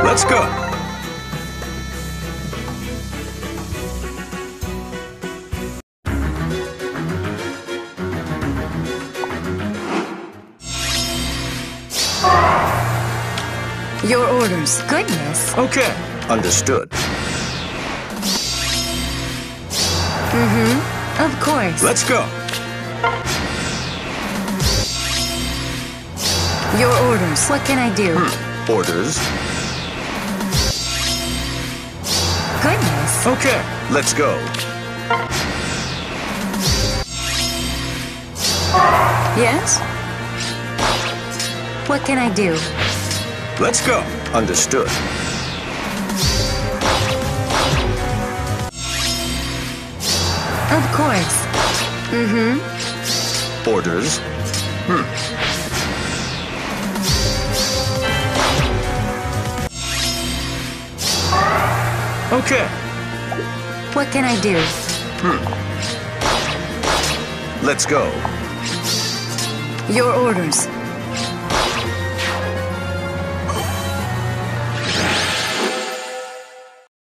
Let's go. Your orders. Goodness. Okay. Understood. Of course. Let's go. Your orders. What can I do? Orders. Goodness. Okay. Let's go. Yes? What can I do? Let's go. Understood. Of course. Orders. Okay. What can I do? Let's go. Your orders.